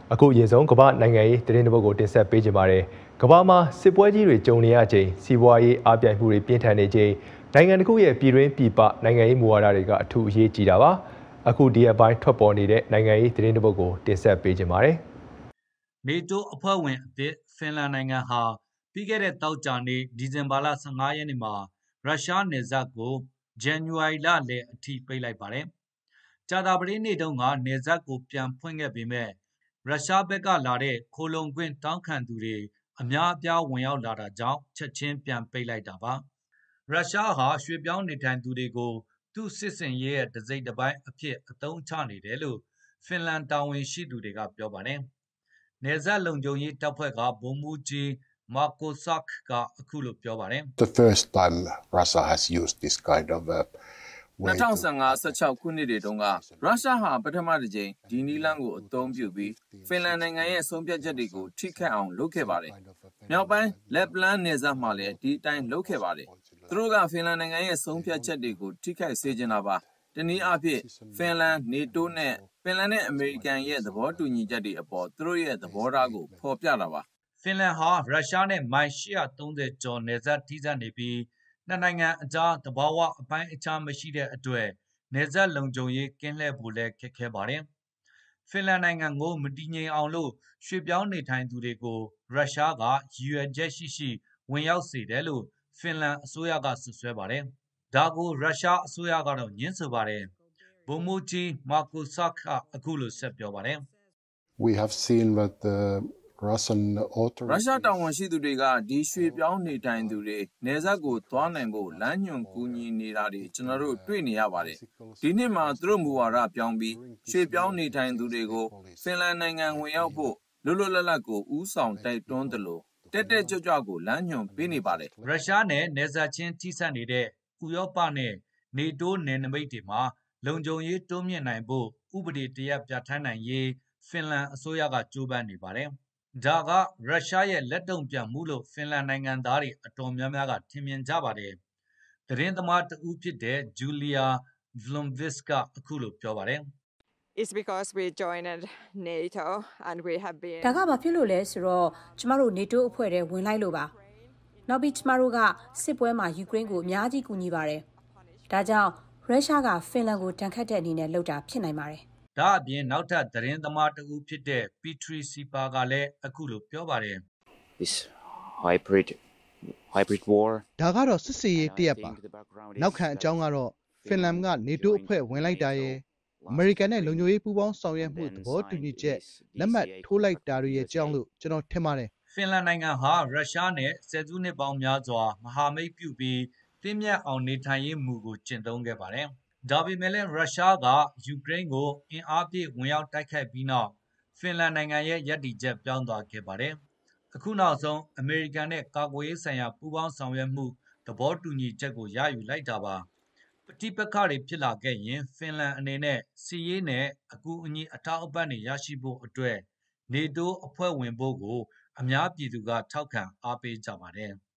အခုရေဆုံးကမ္ဘာနိုင်ငံရေးတရင်တစ်ပုဒ်ကိုတင်ဆက်ပေးကြပါမယ်။ကမ္ဘာမှာစစ်ပွဲကြီးတွေကြုံနေရချိန်စီးပွားရေးအားပြိုင်မှုတွေပြင်းထန်နေချိန်နိုင်ငံတစ်ခုရဲ့ပြည်တွင်းပြည်ပနိုင်ငံရေးမူဝါဒတွေကအထူးအရေးကြီးတာပါ။အခုဒီအပိုင်းထွက်ပေါ်နေတဲ့နိုင်ငံရေးတရင်တစ်ပုဒ်ကိုတင်ဆက်ပေးကြပါမယ်။ NATO အဖွဲ့ဝင်အသစ်ဖင်လန်နိုင်ငံဟာပြီးခဲ့တဲ့တောက်ကြနေ့ဒီဇင်ဘာလ15ရက်နေ့မှာရုရှားနယ်စပ်ကိုဇန်နဝါရီလလယ်အထိပိတ်လိုက်ပါတယ်။ကြာသပတေးနေ့တုန်းကနယ်စပ်ကိုပြန်ဖွင့်ခဲ့ပေမဲ့ရုရှားဘက်ကလာတဲ့ခိုလုံခွင့်တောင်းခံသူတွေအများအပြားဝင်ရောက်လာတာကြောင့်ချက်ချင်းပြန်ပိတ်လိုက်တာပါ။ရုရှားဟာရွှေ့ပြောင်းနေထိုင်သူတွေကိုသူ့စစ်စင်ရေးရဲ့တစိမ့်တစ်ပိုင်းအဖြစ်အသုံးချနေတယ်လို့ဖင်လန်တာဝန်ရှိသူတွေကပြောပါတယ်။နယ်စပ်လုံခြုံရေးတပ်ဖွဲ့ကဗိုလ်မှူးကြီးမာကိုဆတ်ကအခုလိုပြောပါတယ်။ The first time Russia has used this kind of 2015-16 ခုနှစ်တွေတုန်းကရုရှားဟာပထမတစ်ကြိမ်ဒီနီလန်းကိုအသုံးပြုပြီးဖင်လန်နိုင်ငံရဲ့ဆုံးဖြတ်ချက်တွေကိုထိခိုက်အောင်လုပ်ခဲ့ပါတယ်။မြောက်ပိုင်းလက်ပလန်းနယ်စပ်မှာလည်းဒီအတိုင်းလုပ်ခဲ့ပါတယ်။သူတို့ကဖင်လန်နိုင်ငံရဲ့ဆုံးဖြတ်ချက်တွေကိုထိခိုက်စေချင်တာပါ။တနည်းအားဖြင့်ဖင်လန်နေတိုးနဲ့ဖင်လန်နဲ့အမေရိကန်ရဲ့သဘောတူညီချက်တွေအပေါ်သူတို့ရဲ့သဘောထားကိုဖော်ပြတာပါ။ဖင်လန်ဟာရုရှားနဲ့မိုင်830ကျော်နယ်စပ်ထိစပ်နေပြီးနှစ်နိုင်ငံအကြားသဘာဝအပိုင်းအခြားမရှိတဲ့အတွက်နယ်စပ်လုံခြုံရေးကင်းလှည့်ဖို့လည်းခက်ခဲပါတယ်။ဖင်လန်နိုင်ငံကိုမတည်ငြိမ်အောင်လို့ရွှေ့ပြောင်းနေထိုင်သူတွေကိုရုရှားကရည်ရွယ်ချက်ရှိဝင်ရောက်စေတယ်လို့ဖင်လန်အစိုးရကစွပ်စွဲပါတယ်။ဒါကိုရုရှားအစိုးရကတော့ညှင်းဆိုပါတယ်။ဗိုလ်မှူးကြီးမာကိုဆတ်ကအခုလိုဆက်ပြောပါတယ်။ We have seen that ရုရှားတာဝန်ရှိသူတွေကဒီရွှေ့ပြောင်းနေထိုင်သူတွေနယ်စပ်ကိုသွားနိုင်ဖို့လမ်းညွှန်ကူညီနေတာတွေကျွန်တော်တို့တွေ့နေရပါတယ်။ဒီနှစ်မှာသူတို့မူဝါဒပြောင်းပြီးရွှေ့ပြောင်းနေထိုင်သူတွေကိုဖင်လန်နိုင်ငံဝင်ရောက်ဖို့လွတ်လွတ်လပ်လပ်ကိုဦးဆောင်တိုက်တွန်းသလိုတက်တက်ကြွကြွကိုလမ်းညွှန်ပေးနေပါတယ်။ရုရှားနဲ့နယ်စပ်ချင်းထိစပ်နေတဲ့ဥရောပနဲ့နေတိုးနယ်နိမိတ်တွေမှာလုံခြုံရေးတိုးမြှင့်နိုင်ဖို့ဥပဒေတရပ်ပြဋ္ဌာန်းနိုင်ရေးဖင်လန်အစိုးရကကြိုးပမ်းနေပါတယ်။ဒါကရုရှားရဲ့လက်တုံ့ပြန်မှုလို့ဖင်လန်နိုင်ငံသားတွေအတော်များများကထင်မြင်ကြပါတယ်။သတင်းသမားတဦးဖြစ်တဲ့ဂျူလီယာဗလွန်ဗစ်ကအခုလိုပြောပါတယ်။ It's because we joined NATO and we have been ဒါကဘာဖြစ်လို့လဲဆိုတော့ကျမတို့ NATO အဖွဲ့ထဲဝင်လိုက်လို့ပါနောက်ပြီးကျမတို့ကစစ်ပွဲမှာယူကရိန်းကိုအများကြီးကူညီပါတယ်ဒါကြောင့်ရုရှားကဖင်လန်ကိုတန်ခတ်တဲ့အနေနဲ့လုပ်တာဖြစ်နိုင်ပါတယ်ဒါအပြင်နောက်ထပ်သတင်းသမားတဦးဖြစ်တဲ့ပီထရီစီပါကလည်းအခုလိုပြောပါတယ် This hybrid war ဒါကတော့စစ်စေးရေးတရက်ပါနောက်ခံအကြောင်းကတော့ဖင်လန်က NATO အဖွဲ့ဝင်လိုက်တာရဲ့အမေရိကန်နဲ့လုံခြုံရေးပူးပေါင်းဆောင်ရွက်မှုသဘောတူညီချက်လက်မှတ်ထိုးလိုက်တာတွေရဲ့အကြောင်းလို့ကျွန်တော်ထင်ပါတယ်ဖင်လန်နိုင်ငံဟာရုရှားနဲ့ဆယ်စုနှစ်ပေါင်းများစွာမဟာမိတ်ပြုပြီးတင်းမြတ်အောင်နေထိုင်ရေးမူကိုကျင့်သုံးခဲ့ပါတယ်ဒါပေမဲ့လည်းရုရှားကယူကရိန်းကိုအင်အားပြည့်ဝင်ရောက်တိုက်ခိုက်ပြီးနောက်ဖင်လန်နိုင်ငံရဲ့ရည်တည်ချက်ပြောင်းသွားခဲ့ပါတယ်အခုနောက်ဆုံးအမေရိကန်နဲ့ကာကွယ်ရေးဆိုင်ရာပူးပေါင်းဆောင်ရွက်မှုသဘောတူညီချက်ကိုရယူလိုက်တာပါပဋိပက္ခတွေဖြစ်လာခဲ့ရင်ဖင်လန်အနေနဲ့စီးရေးနဲ့အကူအညီအထောက်အပံ့တွေရရှိဖို့အတွက်နေတိုးအဖွဲ့ဝင်ဖို့ကိုအများပြည်သူကထောက်ခံအားပေးကြပါတယ်